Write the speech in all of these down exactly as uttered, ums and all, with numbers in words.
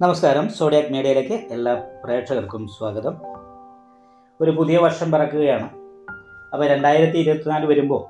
നമസ്കാരം. സോഡിയാക് മീഡിയയിലേക്ക് എല്ലാ പ്രേക്ഷകർക്കും സ്വാഗതം. ഒരു പുതിയ വർഷം പിറക്കുകയാണ്. അപ്പോൾ രണ്ടായിരത്തി ഇരുപത്തിനാല് വരുമ്പോൾ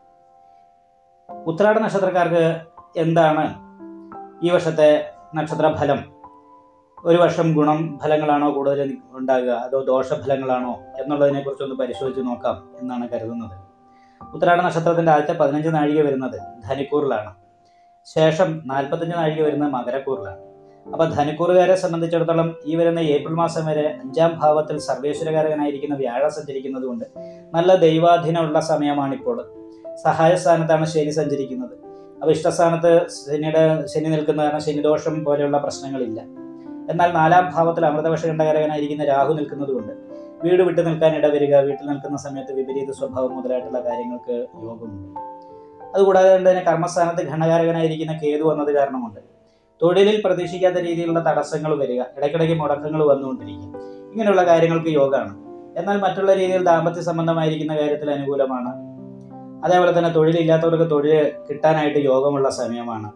ഉത്രാട നക്ഷത്രക്കാർക്ക് എന്താണ് ഈ വർഷത്തെ നക്ഷത്രഫലം? ഒരു വർഷം ഗുണം ഫലങ്ങളാണോ കൂടുതൽ ഉണ്ടാകുക, അതോ ദോഷഫലങ്ങളാണോ എന്നുള്ളതിനെക്കുറിച്ചൊന്ന് പരിശോധിച്ച് നോക്കാം എന്നാണ് കരുതുന്നത്. ഉത്രാട നക്ഷത്രത്തിൻ്റെ ആദ്യത്തെ പതിനഞ്ച് നാഴിക വരുന്നത് ധനിക്കൂറിലാണ്. ശേഷം നാൽപ്പത്തഞ്ച് നാഴിക വരുന്നത് മകരക്കൂറിലാണ്. അപ്പോൾ ധനുക്കൂറുകാരെ സംബന്ധിച്ചിടത്തോളം ഈ വരുന്ന ഏപ്രിൽ മാസം വരെ അഞ്ചാം ഭാവത്തിൽ സർവേശ്വരകാരകനായിരിക്കുന്ന വ്യാഴം സഞ്ചരിക്കുന്നത് കൊണ്ട് നല്ല ദൈവാധീനമുള്ള സമയമാണിപ്പോൾ. സഹായസ്ഥാനത്താണ് ശനി സഞ്ചരിക്കുന്നത്. അപ്പോൾ ഇഷ്ടസ്ഥാനത്ത് ശനിയുടെ ശനി നിൽക്കുന്ന കാരണം ശനിദോഷം പോലെയുള്ള പ്രശ്നങ്ങളില്ല. എന്നാൽ നാലാം ഭാവത്തിൽ അമൃതവർഷകണ്ഠകാരകനായിരിക്കുന്ന രാഹു നിൽക്കുന്നത് കൊണ്ട് വീട് വിട്ടു നിൽക്കാൻ ഇടവരിക, വീട്ടിൽ നിൽക്കുന്ന സമയത്ത് വിപരീത സ്വഭാവം മുതലായിട്ടുള്ള കാര്യങ്ങൾക്ക് യോഗമുണ്ട്. അതുകൂടാതെ തന്നെ കർമ്മസ്ഥാനത്ത് ഘടകാരകനായിരിക്കുന്ന കേതു വന്നത് കാരണമുണ്ട് തൊഴിലിൽ പ്രതീക്ഷിക്കാത്ത രീതിയിലുള്ള തടസ്സങ്ങൾ വരിക, ഇടയ്ക്കിടയ്ക്ക് മുടക്കങ്ങൾ വന്നുകൊണ്ടിരിക്കും. ഇങ്ങനെയുള്ള കാര്യങ്ങൾക്ക് യോഗമാണ്. എന്നാൽ മറ്റുള്ള രീതിയിൽ ദാമ്പത്യ സംബന്ധമായിരിക്കുന്ന കാര്യത്തിൽ അനുകൂലമാണ്. അതേപോലെ തന്നെ തൊഴിലില്ലാത്തവർക്ക് തൊഴിൽ കിട്ടാനായിട്ട് യോഗമുള്ള സമയമാണ്.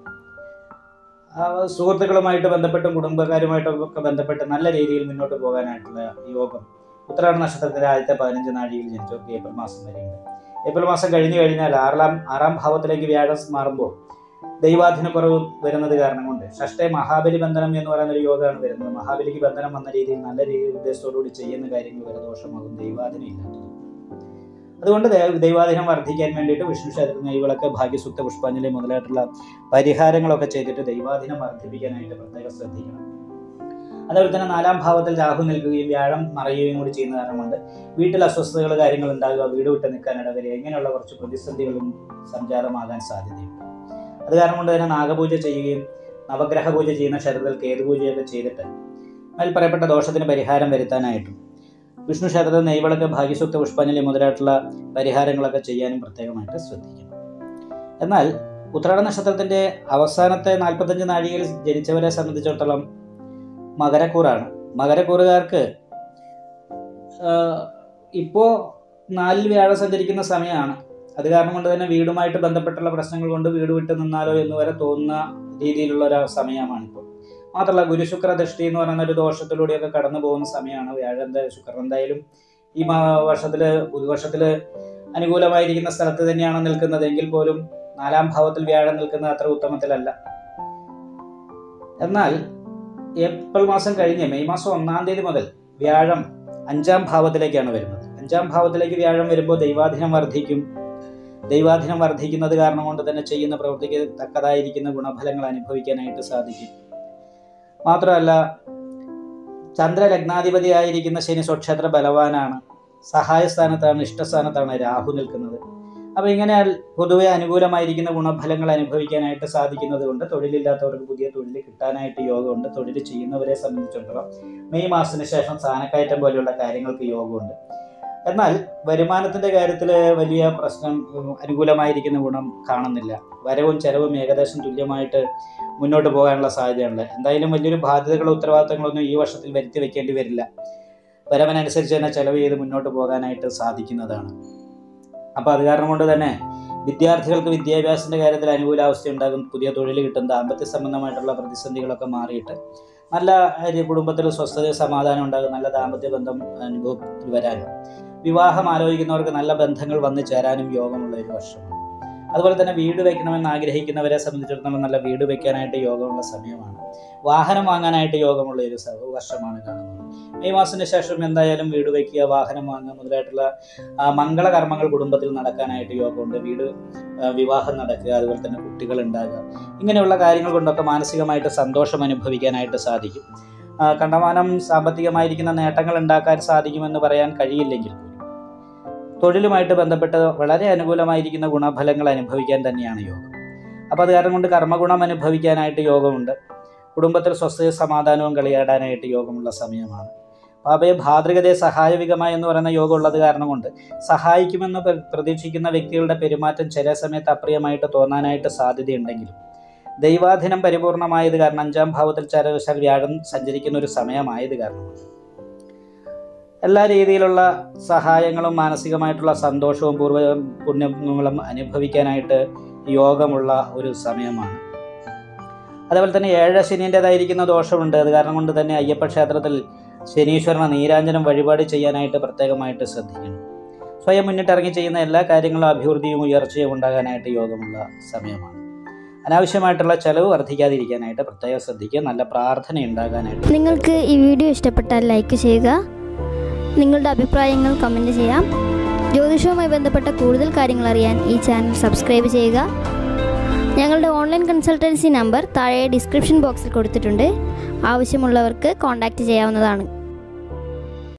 സുഹൃത്തുക്കളുമായിട്ട് ബന്ധപ്പെട്ടും കുടുംബക്കാരുമായിട്ടും ഒക്കെ ബന്ധപ്പെട്ട് നല്ല രീതിയിൽ മുന്നോട്ട് പോകാനായിട്ടുള്ള യോഗം ഉത്രാട നക്ഷത്രത്തിലെ ആദ്യത്തെ പതിനഞ്ച് നാഴികയിൽ ജനിച്ചവർക്ക് ഏപ്രിൽ മാസം വരെയുണ്ട്. ഏപ്രിൽ മാസം കഴിഞ്ഞു കഴിഞ്ഞാൽ ആറാം ആറാം ഭാവത്തിലേക്ക് വ്യാഴം മാറുമ്പോൾ ദൈവാധീനക്കുറവ് വരുന്നത് കാരണം കൊണ്ട് ഷഷ്ടേ മഹാബലി ബന്ധനം എന്ന് പറയുന്ന ഒരു യോഗമാണ് വരുന്നത്. മഹാബലിക്ക് ബന്ധനം വന്ന രീതിയിൽ നല്ല രീതിയിൽ ഉദ്ദേശത്തോടുകൂടി ചെയ്യുന്ന കാര്യങ്ങൾ വരെ ദോഷമാകും, ദൈവാധീനം ഇല്ലാത്തത്. അതുകൊണ്ട് ദൈവാധീനം വർദ്ധിക്കാൻ വേണ്ടിയിട്ട് വിഷ്ണു ക്ഷേത്രത്തിൽ നെയ്വിളക്ക്, ഭാഗ്യസൂക്ത, പുഷ്പാഞ്ജലി മുതലായിട്ടുള്ള പരിഹാരങ്ങളൊക്കെ ചെയ്തിട്ട് ദൈവാധീനം വർദ്ധിപ്പിക്കാനായിട്ട് പ്രത്യേകം ശ്രദ്ധിക്കണം. അതേപോലെ തന്നെ നാലാം ഭാവത്തിൽ രാഹു നിൽക്കുകയും വ്യാഴം മറയുകയും കൂടി ചെയ്യുന്ന കാരണം കൊണ്ട് വീട്ടിൽ അസ്വസ്ഥതകൾ കാര്യങ്ങൾ ഉണ്ടാകുക, വീട് വിട്ട് നിൽക്കാൻ ഇടവരിക, ഇങ്ങനെയുള്ള കുറച്ച് പ്രതിസന്ധികളും സംജാതമാകാൻ സാധ്യതയുണ്ട്. അത് കാരണം കൊണ്ട് തന്നെ നാഗപൂജ ചെയ്യുകയും നവഗ്രഹ പൂജ ചെയ്യുന്ന ക്ഷേത്രത്തിൽ കേതുപൂജയൊക്കെ ചെയ്തിട്ട് അതിൽ പറയപ്പെട്ട ദോഷത്തിന് പരിഹാരം വരുത്താനായിട്ടും വിഷ്ണു ക്ഷേത്രത്തിൽ നെയ്വിളക്ക്, ഭാഗ്യസൂക്ത, പുഷ്പാഞ്ജലി മുതലായിട്ടുള്ള പരിഹാരങ്ങളൊക്കെ ചെയ്യാനും പ്രത്യേകമായിട്ട് ശ്രദ്ധിക്കണം. എന്നാൽ ഉത്രാട നക്ഷത്രത്തിൻ്റെ അവസാനത്തെ നാൽപ്പത്തഞ്ച് നാഴികയിൽ ജനിച്ചവരെ സംബന്ധിച്ചിടത്തോളം മകരക്കൂറാണ്. മകരക്കൂറുകാർക്ക് ഇപ്പോൾ നാലിൽ വ്യാഴം സഞ്ചരിക്കുന്ന സമയമാണ്. അത് കാരണം കൊണ്ട് തന്നെ വീടുമായിട്ട് ബന്ധപ്പെട്ടുള്ള പ്രശ്നങ്ങൾ കൊണ്ട് വീട് വിട്ട് നിന്നാലോ എന്ന് വരെ തോന്നുന്ന രീതിയിലുള്ള ഒരു സമയമാണിപ്പോൾ. മാത്രമല്ല ഗുരുശുക്ര ദൃഷ്ടി എന്ന് പറയുന്ന ഒരു ദോഷത്തിലൂടെയൊക്കെ കടന്നു പോകുന്ന സമയമാണ്. വ്യാഴം ശുക്രൻ എന്തായാലും ഈ വർഷത്തിൽ പുതുവർഷത്തിൽ അനുകൂലമായിരിക്കുന്ന സ്ഥലത്ത് തന്നെയാണ് നിൽക്കുന്നത് എങ്കിൽ പോലും നാലാം ഭാവത്തിൽ വ്യാഴം നിൽക്കുന്നത് അത്ര ഉത്തമത്തിലല്ല. എന്നാൽ ഏപ്രിൽ മാസം കഴിഞ്ഞ് മെയ് മാസം ഒന്നാം തീയതി മുതൽ വ്യാഴം അഞ്ചാം ഭാവത്തിലേക്കാണ് വരുന്നത്. അഞ്ചാം ഭാവത്തിലേക്ക് വ്യാഴം വരുമ്പോൾ ദൈവാധീനം വർദ്ധിക്കും. ദൈവാധീനം വർദ്ധിക്കുന്നത് കാരണം കൊണ്ട് തന്നെ ചെയ്യുന്ന പ്രവൃത്തിക്ക് തക്കതായിരിക്കുന്ന ഗുണഫലങ്ങൾ അനുഭവിക്കാനായിട്ട് സാധിക്കും. മാത്രമല്ല ചന്ദ്രലഗ്നാധിപതിയായിരിക്കുന്ന ശനി സ്വക്ഷേത്ര ബലവാനാണ്. സഹായസ്ഥാനത്താണ്, ഇഷ്ടസ്ഥാനത്താണ് രാഹു നിൽക്കുന്നത്. അപ്പോൾ ഇങ്ങനെ പൊതുവെ അനുകൂലമായിരിക്കുന്ന ഗുണഫലങ്ങൾ അനുഭവിക്കാനായിട്ട് സാധിക്കുന്നത് കൊണ്ട് തൊഴിലില്ലാത്തവർക്ക് പുതിയ തൊഴിൽ കിട്ടാനായിട്ട് യോഗമുണ്ട്. തൊഴിൽ ചെയ്യുന്നവരെ സംബന്ധിച്ചിടത്തോളം മെയ് മാസത്തിന് ശേഷം സ്ഥാനക്കയറ്റം പോലെയുള്ള കാര്യങ്ങൾക്ക് യോഗമുണ്ട്. എന്നാൽ വരുമാനത്തിൻ്റെ കാര്യത്തിൽ വലിയ പ്രശ്നം, അനുകൂലമായിരിക്കുന്ന ഗുണം കാണുന്നില്ല. വരവും ചെലവും ഏകദേശം തുല്യമായിട്ട് മുന്നോട്ട് പോകാനുള്ള സാധ്യതയുണ്ട്. എന്തായാലും വലിയൊരു ബാധ്യതകളോ ഉത്തരവാദിത്തങ്ങളൊന്നും ഈ വർഷത്തിൽ വരുത്തി വെക്കേണ്ടി വരില്ല. വരവനുസരിച്ച് തന്നെ ചെലവ് ചെയ്ത് മുന്നോട്ട് പോകാനായിട്ട് സാധിക്കുന്നതാണ്. അപ്പോൾ അത് കാരണം കൊണ്ട് തന്നെ വിദ്യാർത്ഥികൾക്ക് വിദ്യാഭ്യാസത്തിൻ്റെ കാര്യത്തിൽ അനുകൂലാവസ്ഥ ഉണ്ടാകും. പുതിയ തൊഴിൽ കിട്ടും. ദാമ്പത്യ സംബന്ധമായിട്ടുള്ള പ്രതിസന്ധികളൊക്കെ മാറിയിട്ട് നല്ല കുടുംബത്തിൽ സ്വസ്ഥത സമാധാനം ഉണ്ടാകും. നല്ല ദാമ്പത്യ ബന്ധം അനുഭവത്തിൽ വരാനും വിവാഹം ആലോചിക്കുന്നവർക്ക് നല്ല ബന്ധങ്ങൾ വന്നു ചേരാനും യോഗമുള്ള ഒരു വർഷമാണ്. അതുപോലെ തന്നെ വീട് വയ്ക്കണമെന്ന് ആഗ്രഹിക്കുന്നവരെ സംബന്ധിച്ചിടത്തോളം നല്ല വീട് വയ്ക്കാനായിട്ട് യോഗമുള്ള സമയമാണ്. വാഹനം വാങ്ങാനായിട്ട് യോഗമുള്ള ഒരു വർഷമാണ് കാണുന്നത്. മെയ് മാസത്തിന് ശേഷം എന്തായാലും വീട് വയ്ക്കുക, വാഹനം വാങ്ങുക മുതലായിട്ടുള്ള മംഗളകർമ്മങ്ങൾ കുടുംബത്തിൽ നടക്കാനായിട്ട് യോഗമുണ്ട്. വീട് വിവാഹം നടക്കുക, അതുപോലെ തന്നെ കുട്ടികൾ ഉണ്ടാകുക, ഇങ്ങനെയുള്ള കാര്യങ്ങൾ കൊണ്ടൊക്കെ മാനസികമായിട്ട് സന്തോഷം അനുഭവിക്കാനായിട്ട് സാധിക്കും. കണ്ടമാനം സാമ്പത്തികമായിരിക്കുന്ന നേട്ടങ്ങൾ ഉണ്ടാക്കാൻ സാധിക്കുമെന്ന് പറയാൻ കഴിയില്ലെങ്കിൽ തൊഴിലുമായിട്ട് ബന്ധപ്പെട്ട് വളരെ അനുകൂലമായിരിക്കുന്ന ഗുണഫലങ്ങൾ അനുഭവിക്കാൻ തന്നെയാണ് യോഗം. അപ്പോൾ അത് കാരണം കൊണ്ട് കർമ്മഗുണം അനുഭവിക്കാനായിട്ട് യോഗമുണ്ട്. കുടുംബത്തിൽ സ്വസ്ഥത സമാധാനവും കളിയാടാനായിട്ട് യോഗമുള്ള സമയമാണ്. പാപയെ ഭാതൃകതയെ സഹായവികമായി എന്ന് പറയുന്ന യോഗം ഉള്ളത് കാരണം കൊണ്ട് സഹായിക്കുമെന്ന് പ്രതീക്ഷിക്കുന്ന വ്യക്തികളുടെ പെരുമാറ്റം ചില സമയത്ത് അപ്രിയമായിട്ട് തോന്നാനായിട്ട് സാധ്യതയുണ്ടെങ്കിലും ദൈവാധീനം പരിപൂർണമായത് കാരണം അഞ്ചാം ഭാവത്തിൽ ചരവശാൽ വ്യാഴം സഞ്ചരിക്കുന്ന ഒരു സമയമായത് കാരണമാണ് എല്ലാ രീതിയിലുള്ള സഹായങ്ങളും മാനസികമായിട്ടുള്ള സന്തോഷവും പൂർവ്വ പുണ്യങ്ങളും അനുഭവിക്കാനായിട്ട് യോഗമുള്ള ഒരു സമയമാണ്. അതേപോലെ തന്നെ ഏഴര ശനീൻ്റെതായിരിക്കുന്ന ദോഷമുണ്ട്. അത് കാരണം കൊണ്ട് തന്നെ അയ്യപ്പ ക്ഷേത്രത്തിൽ ശനീശ്വരന് നീരാഞ്ജനം വഴിപാട് ചെയ്യാനായിട്ട് പ്രത്യേകമായിട്ട് ശ്രദ്ധിക്കണം. സ്വയം മുന്നിട്ടിറങ്ങി ചെയ്യുന്ന എല്ലാ കാര്യങ്ങളും അഭിവൃദ്ധിയും ഉയർച്ചയും ഉണ്ടാകാനായിട്ട് യോഗമുള്ള സമയമാണ്. അനാവശ്യമായിട്ടുള്ള ചെലവ് വർദ്ധിക്കാതിരിക്കാനായിട്ട് പ്രത്യേകം ശ്രദ്ധിക്കുക. നല്ല പ്രാർത്ഥന ഉണ്ടാകാനായിട്ട്. നിങ്ങൾക്ക് ഈ വീഡിയോ ഇഷ്ടപ്പെട്ടാൽ ലൈക്ക് ചെയ്യുക, നിങ്ങളുടെ അഭിപ്രായങ്ങൾ കമൻറ്റ് ചെയ്യാം. ജ്യോതിഷവുമായി ബന്ധപ്പെട്ട കൂടുതൽ കാര്യങ്ങൾ അറിയാൻ ഈ ചാനൽ സബ്സ്ക്രൈബ് ചെയ്യുക. ഞങ്ങളുടെ ഓൺലൈൻ കൺസൾട്ടൻസി നമ്പർ താഴെ ഡിസ്ക്രിപ്ഷൻ ബോക്സിൽ കൊടുത്തിട്ടുണ്ട്. ആവശ്യമുള്ളവർക്ക് കോൺടാക്റ്റ് ചെയ്യാവുന്നതാണ്.